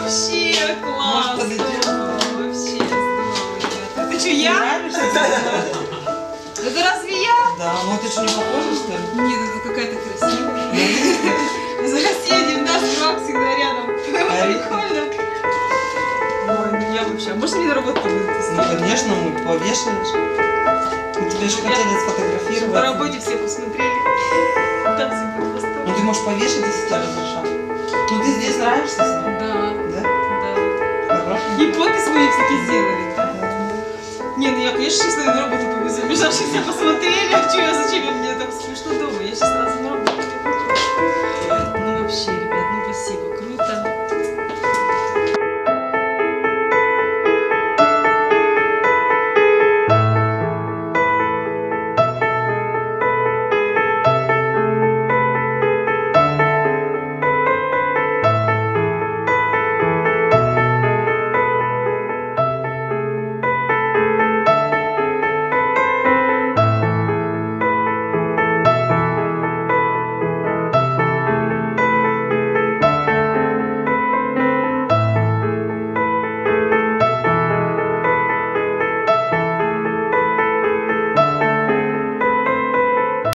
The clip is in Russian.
вообще класс! Вообще здорово. Это что, я? Это разве я? Да, ну это что, не похоже, что ли? Нет, это какая-то красивая. Зараз едем, да, чувак всегда рядом. Прикольно. Ой, ну я вообще. А может мне на работу повезти? Ну конечно, мы повешаешь. Мы тебя же хотели сфотографировать. По работе все посмотрели. Там все под постом. Ну ты можешь повешать, если тебя разрешат. Ну ты здесь нравишься себе? Да. Да? Да. Хорошо. И подпись мои всякие сделали, да? Не, ну я, конечно, сейчас на работу повезу. Бежавшие все посмотрели, а что я, зачем я мне так скучно дома? Я сейчас сразу на работу.